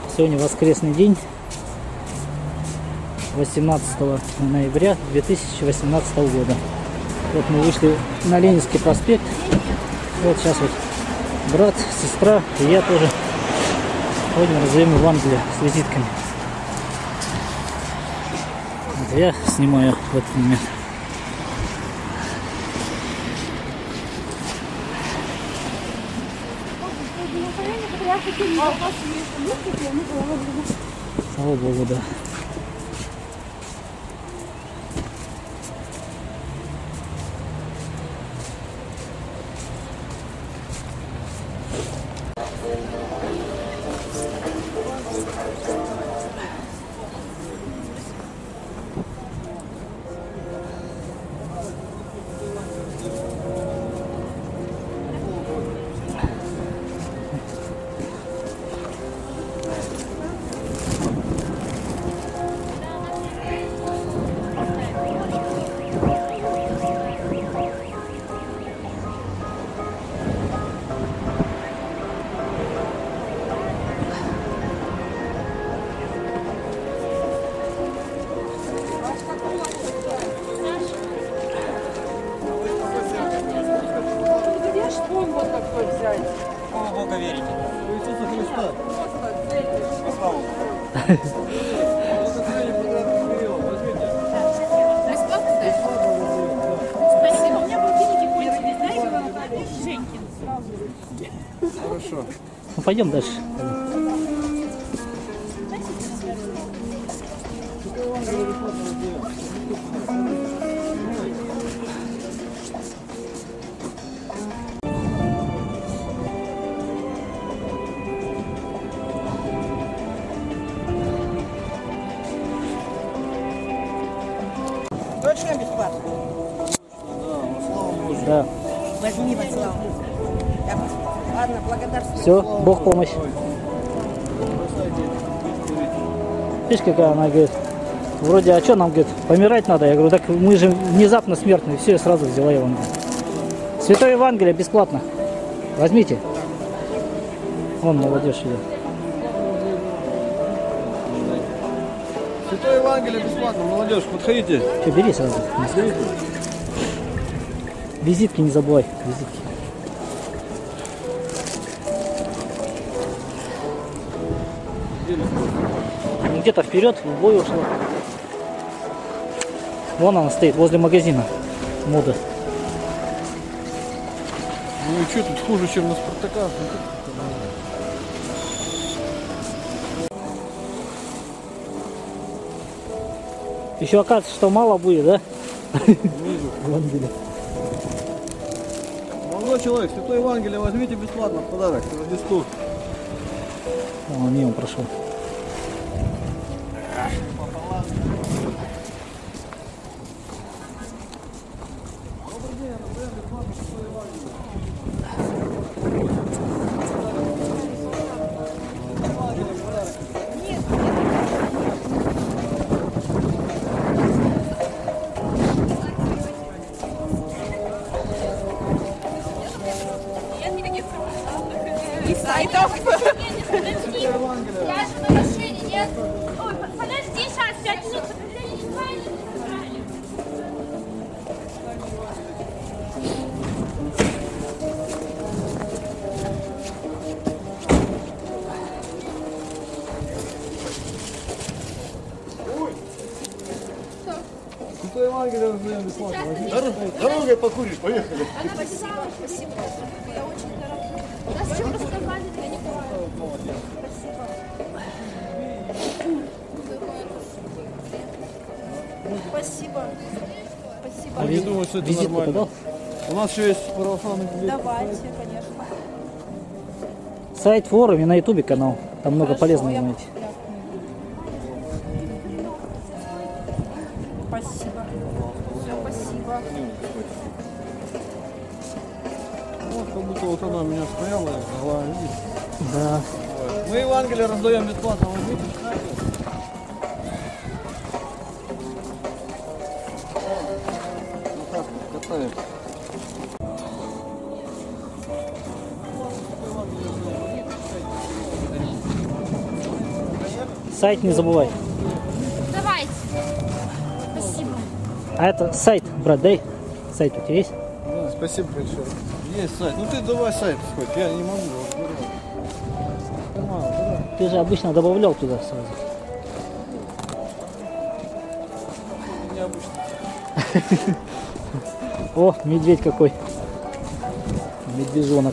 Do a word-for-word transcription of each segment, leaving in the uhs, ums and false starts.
Сегодня воскресный день, восемнадцатого ноября две тысячи восемнадцатого года. Вот мы вышли на Ленинский проспект. Вот сейчас вот брат, сестра и я тоже ходим, раздаем Евангелие с визитками. Вот я снимаю в этот момент. Слава Богу, да. Какого Бога верите? У Иисуса Христа. Спасибо. У меня полтинники кончились, да, Женькин. Хорошо. Ну, пойдем дальше. Точно бесплатно? Да. Возьми, Вацлав. Ладно, благодарствую. Все, Бог помощь. Видишь, какая она говорит, вроде, а что нам, говорит, помирать надо? Я говорю, так мы же внезапно смертные. Все, я сразу взяла Евангелие. Святое Евангелие бесплатно. Возьмите. Вон молодежь идет. Святое Евангелие бесплатно, молодежь, подходите. Что, бери сразу. Визитки не забывай. Визитки. Где-то вперед, в бой ушла. Вон она стоит, возле магазина моды. Ну и что тут хуже, чем на Спартака? Еще оказывается, что мало будет, да? Евангелие. Молодой человек, Святое Евангелие возьмите бесплатно в подарок к Рождеству. О, мимо прошел. И сайтов. Я же на машине, нет? Ой, подожди, сейчас, пять минут. Святое Евангелие возьмем бесплатно. Возьмите. Дорогой покуришь, поехали. Спасибо, спасибо. Я очень дорога. Нас еще рассказали, я не понимаю. Спасибо. Спасибо. Спасибо. А Я виз... думаю, что это визитку нормально. подал? У нас еще есть православный билет. Давайте, конечно. Сайт, форум и на ютубе канал. Там много Хорошо, полезного я- знаете. я- Спасибо. Все, спасибо. Вот как будто вот она у меня стояла и жила, видите? Да. Мы Евангелие раздаем бесплатно, возьмите. Вот так вот катаем. Сайт не забывай. Давайте. Спасибо. А это сайт, брат, дай. Сайт у тебя есть? Да, спасибо большое. Есть сайт. Ну ты давай сайт хоть, я не могу. Вот, Ты же обычно добавлял туда сразу. необычно. О, медведь какой. Медвежонок.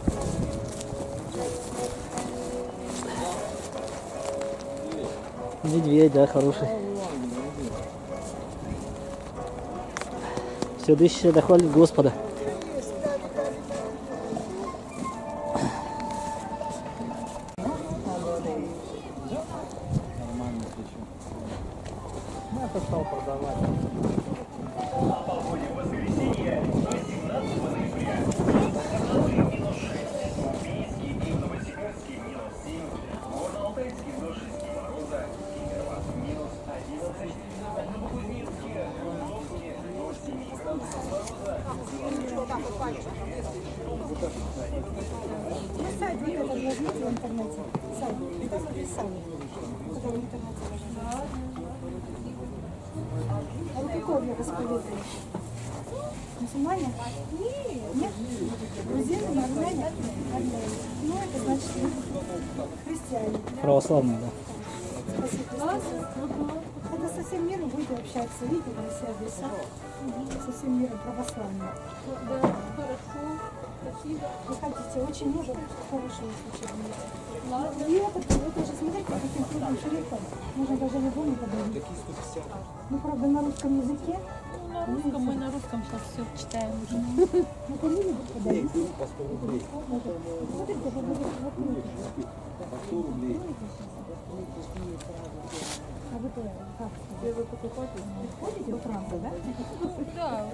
Медведь, да, хороший. Все дышащее дохвалит Господа. Сайт вот этот возьмите в интернете. Сайт. Там написали. Когда в интернете возьмете. А вы какой век исповедуете? Мусульмане? Нет. Грузины, нормально? Ну, это значит христиане. Православный, да. Спасибо. Это со всем миром будете общаться. Видите, вы все адреса. Со всем миром православным. Вы хотите очень много хорошего случая. И это, это же смотрите, каким трудным шрифтом. Можно даже любому подарить. Ну, правда, на русском языке. На русском, мы на русском сейчас все читаем уже. Ну, кому-нибудь подарить. Смотрите, это будет вот круто. А вы как? Вы покупаете? Ходите в храм, да? Да.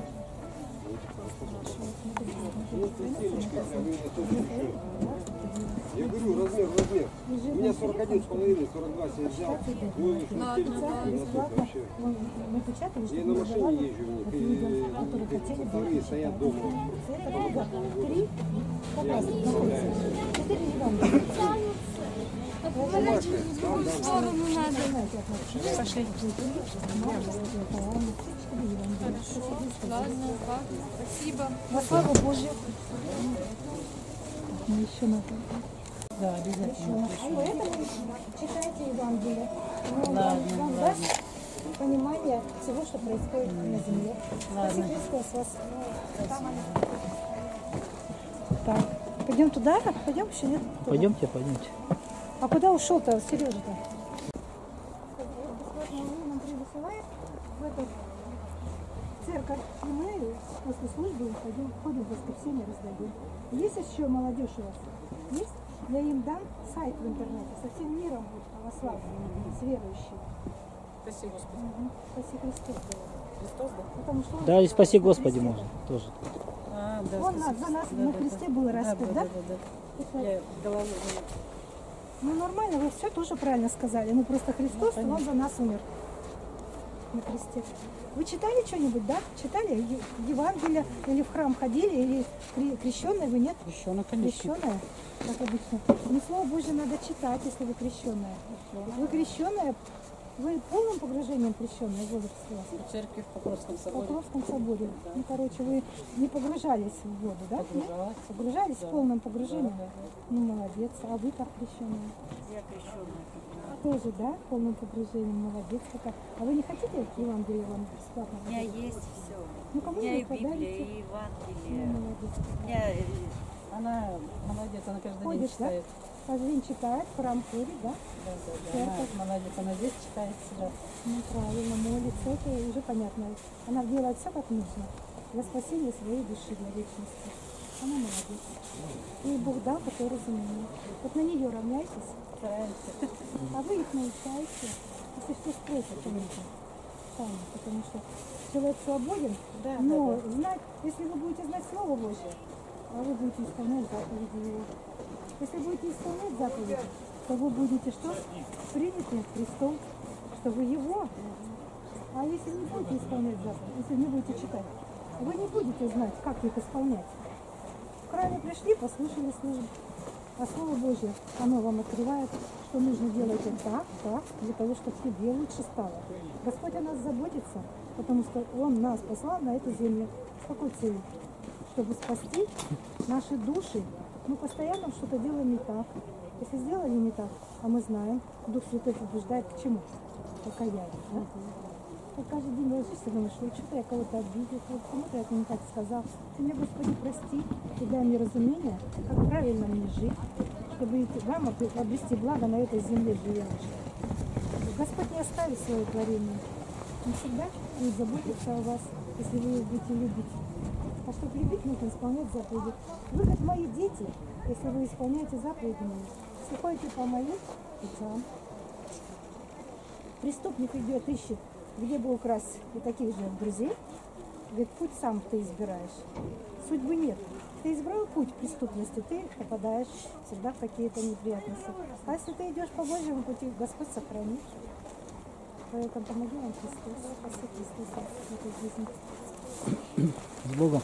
Я говорю, размер, размер. У меня сорок один с половиной, сорок два себе взял. Ну, Бесплатно. Мы печатали, что я на машине езжу в них. которые хотели бы. Вторые стоят дома. Это круто. Три. Как раз находится. Четыре ребенка. В сторону надо. Пошли. Ладно, ладно. Спасибо. Во славу Божью. Ну, еще надо. Да, обязательно. Ну, это вы читайте Евангелие. Ну, вам, вам даст понимание всего, что происходит на земле. Спаси Христос вас. Так, пойдем туда? Пойдем еще нет? Туда. Пойдемте, пойдемте. А куда ушел-то Сережа-то? Бесплатно нам присылает в эту церковь. И мы после службы ходим, ходим в воскресенье, раздаем. Есть еще молодежь у вас? Есть? Я им дам сайт в интернете. Со всем миром будет православный, с верующими. Спасибо, Господи. Угу. Спаси Христос. Христос, да? Потому что Да, и спаси Господи можно тоже. А, да. Он нас, за нас на Христе был распят, да? Да, да, да. Я головой. Ну нормально, вы все тоже правильно сказали. Ну просто Христос, Ну, Он за нас умер на кресте. Вы читали что-нибудь, да? Читали Е- Евангелие или в храм ходили, или кре- крещеные вы, нет? Крещена, конечно. Крещеная, как обычно. Но Слово Божье надо читать, если вы крещеная. Вы крещеная, вы полным погружением крещеная, возраст у вас? В церкви в Покровском В соборе. Покровском соборе. Ну, короче, вы не погружались в воду, да? Нет? Погружалась. Погружались Да. с полным погружением? Да, да, Ну, молодец. А вы как крещеная? Я крещеная. Тоже, да? Полным погружением. Молодец какая. А вы не хотите Евангелие вам бесплатно? У меня есть все. Ну, У кому меня не и Библия, подарите? и Ну, Евангелие. молодец. У меня э, Она молодец, она каждый день Ходишь, да? читает. Каждый день читает, в храм ходит, да? Да, да, да. Она молодец, она здесь читает всегда. Ну, правильно, молится. Это уже понятно. Она делает все как нужно. Для спасения своей души, для вечности. Она молодец. И Бог дал такое разумение. Вот на нее равняйтесь, Стараемся. а вы их научаете. Если что спросят, конечно. Сами, потому что человек свободен, Да, но да, знать, если вы будете знать Слово Божье, а вы будете исполнять заповеди Его. Если будете исполнять заповеди, то вы будете что? Приняты Христом, что вы Его. А если не будете исполнять заповеди, если не будете читать, вы не будете знать, как их исполнять. В храме пришли, послушали службу. А Слово Божье, оно вам открывает, что нужно делать вот так, так, для того, чтобы тебе лучше стало. Господь о нас заботится, потому что Он нас послал на эту землю. С какой целью? Чтобы спасти наши души. Мы постоянно что-то делаем не так. Если сделали не так, а мы знаем, Дух Святой побуждает к чему? Покаянию. Да? Вот каждый день ложишься и думаешь, вот что-то я кого-то обидел, вот кому-то я не так сказал. Ты мне, Господи, прости и дай мне разумение, как правильно мне жить, чтобы вам обрести благо на этой земле живущих. Господь не оставит свое творение. Он всегда будет заботиться о вас, если вы его будете любить. А чтобы любить, нужно исполнять заповеди. Вы как мои дети, если вы исполняете заповеди мои, если ходите по моим путям. Преступник идет, ищет, где бы украсть и таких же друзей. Говорит, путь сам ты избираешь. Судьбы нет. Ты избрал путь преступности, ты попадаешь всегда в какие-то неприятности. А если ты идешь по Божьему пути, Господь сохранит. Поэтому помоги вам Христос. Спаси Христа в этой жизни. С Богом.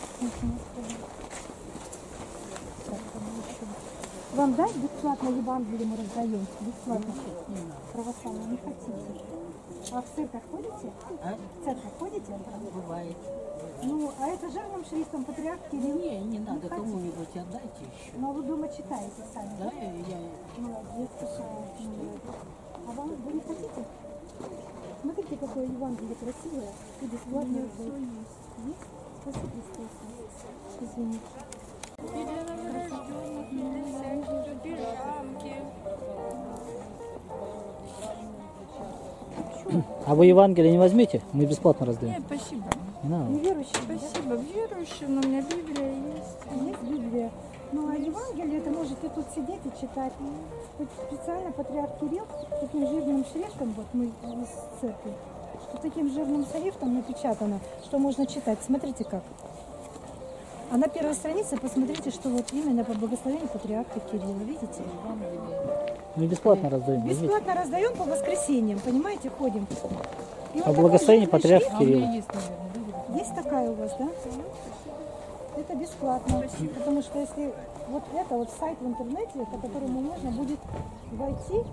Вам дать бесплатно Евангелие мы раздаем? Бесплатно. Православие не хотите. А в церковь ходите? А? В церковь ходите? Бывает. Ну, а это жирным шрифтом патриарх Кирилл? Не, не надо, хотите? кому-нибудь отдайте еще. Но вы дома читаете сами? Да, я... Молодец, какая. А вам вы не хотите? Смотрите, какое Евангелие красивое. И бесплатно раздают. Есть? Спасибо, Христос. Извините. И для новорожденных, и для всяких пижамки. А вы Евангелие не возьмете? Мы бесплатно раздаем. Нет, спасибо. Не надо. Неверующие, да? Спасибо. Верующим, но у меня Библия есть. Есть Библия. Ну а Евангелие это можете тут сидеть и читать. Тут специально патриарх Кирилл таким жирным шрифтом, вот мы из церкви, что таким жирным шрифтом напечатано, что можно читать. Смотрите как. А на первой странице посмотрите, что вот именно по благословению патриарха Кирилла. Видите? Мы бесплатно раздаем. возьмите. Бесплатно раздаем по воскресеньям, понимаете, ходим. И вот А такой благословение жирный патриарха шрифт. Кирилла. Есть такая у вас, да? Это бесплатно, потому что если вот это вот сайт в интернете, по которому можно будет войти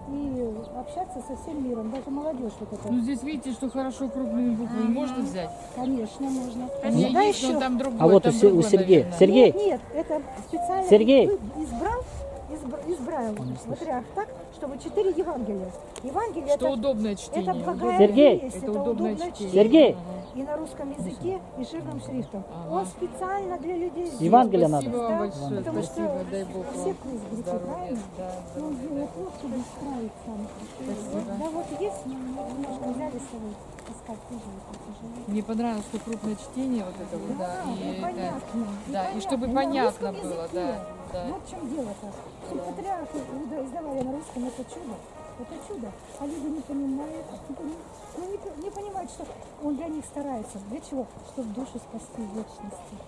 и общаться со всем миром, даже молодежь вот это. Ну здесь видите, что хорошо крупными буквами можно взять? Конечно, можно. У меня Да есть, еще. но там другое. А вот у, там Се- у другое, Сергея. наверное. Сергей, Нет, нет, это специально Сергей. вы- избрал, избрал, избрал патриарх так, чтобы четыре Евангелия. Евангелие Что это, удобное чтение. это благая Сергей. весть, Это это удобное удобное чтение. чтение. Сергей, И на русском языке, и жирным шрифтом. Ага. Он специально для людей. сделан. Евангелие надо. Спасибо вам Да, большое. потому Спасибо, что дай Бог все вам круг говорите, здоровья. правильно? Да, да. Он сделал круг, чтобы исправить сам. Спасибо. Да вот есть, мы немножко взяли с собой искать тоже. это тяжело. Мне понравилось, что крупное чтение вот это вот, да. Да, И, и это- понятно. да, и чтобы На понятно русском было, языке. да, да. Вот в чем дело-то. Что патриархи выда- издавали на русском, это чудо. Это чудо. А люди не понимают, не, пони- ну, не, по- не понимают, что он для них старается. Для чего? Чтобы душу спасти в вечности.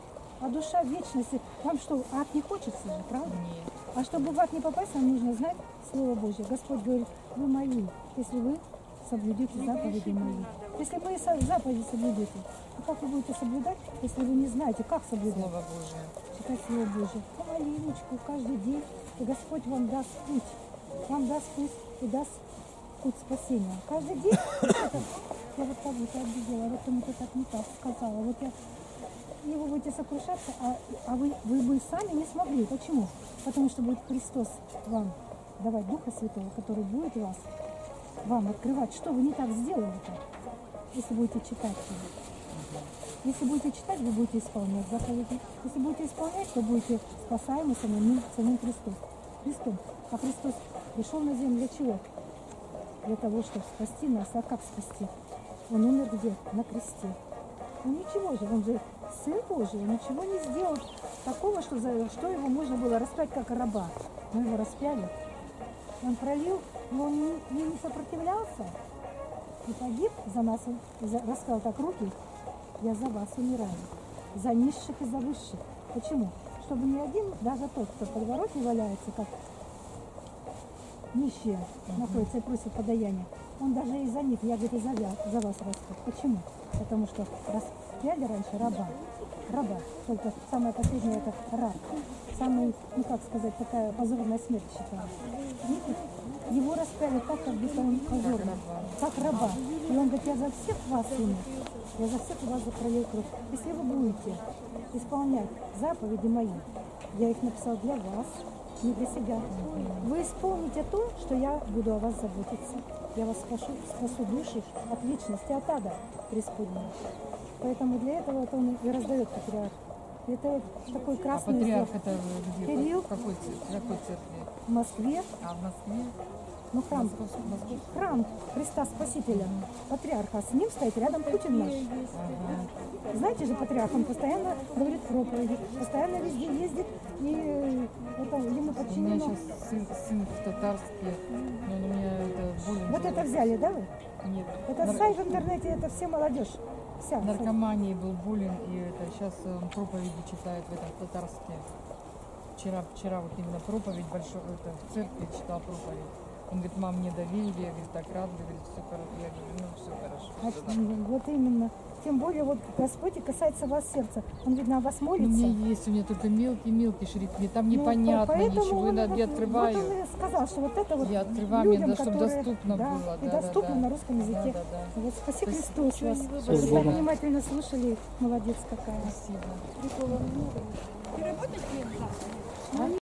А душа в вечности, вам что, в ад не хочется же, правда? Нет. А чтобы в ад не попасть, нам нужно знать Слово Божье. Господь говорит, вы мои, если вы соблюдете заповеди мои. Если вы со- заповеди соблюдете, то как вы будете соблюдать, если вы не знаете, как соблюдать? Слово Божие. Читать Слово Божье. Помаленечку, каждый день, и Господь вам даст путь. Вам даст путь и даст путь спасения. Каждый день это, я вот кого-то обидела, вот кому-то так не так сказала. Вот я, и вы будете сокрушаться, а, а вы, вы бы сами не смогли. Почему? Потому что будет Христос вам давать Духа Святого, который будет вас, вам открывать, что вы не так сделали-то, если будете читать его. Если будете читать, вы будете исполнять заповеди. Если будете исполнять, то будете спасаемы самим, самим Христом. Христом. А Христос пришел на землю для чего? Для того, чтобы спасти нас. А как спасти? Он умер где? На кресте. Ну ничего же, он же Сын Божий, он ничего не сделал такого, что, за, что его можно было распять как раба. Мы его распяли. Он пролил, но он не, не, не сопротивлялся. И погиб за нас, он за, раскрыл так руки. Я за вас умираю. За низших и за высших. Почему? Чтобы ни один, даже тот, кто в подвороте валяется, как нищие находится и просит подаяния, он даже и за них, я, говорит, и за, за вас распят. Почему? Потому что распяли раньше раба. Раба. Только самое последнее это раб. самый, ну как сказать, такая позорная смерть считалась. Его распяли так, как будто он позорный, как раба. И он говорит, я за всех вас умер, я за всех вас запролил кровь. Если вы будете исполнять заповеди мои, я их написал для вас, не для себя. Вы исполните то, что я буду о вас заботиться. Я вас спасу, спасу души от вечности, от ада преисподней. Поэтому для этого вот он и раздает патриарх. Это вот такой А красный патриарх знак. это где? Кирилл. В какой, цер- в какой церкви? В Москве, А в Москве? ну храм, Московский, Московский. храм Христа Спасителя, патриарха, а с ним стоит рядом Путин наш. Ага. Знаете же, патриарх, он постоянно говорит проповеди, постоянно везде ездит, и э, это ему У меня подчинено. сейчас сын, сын в Татарске, но он у меня это болен. Вот это взяли, да вы? Нет. Это Нар- сайт в интернете, это все молодежь. Вся. наркоманией был болен, и это сейчас он проповеди читает в этом в Татарске. Вчера, вчера вот именно проповедь большой, это в церкви читал проповедь. Он говорит, мам, мне доверили, я говорю, так рад, говорит, все хорошо. Я говорю, ну все хорошо. А, вот именно. Тем более, вот Господь и касается вас сердца. Он, видно, о вас Ну, у молится. меня есть, у меня только мелкий-мелкий шрифт, мне там Ну, непонятно поэтому ничего, он я, вот- я открываю. Вот он и сказал, что вот это вот Я открываю, мне людям, надо, чтобы которые- доступно да, было. и Да, доступно да, да. на русском языке. Да, да, да. Вот спаси Спасибо. Христос вас. С Вы так Богом. внимательно слушали. Молодец какая. Спасибо.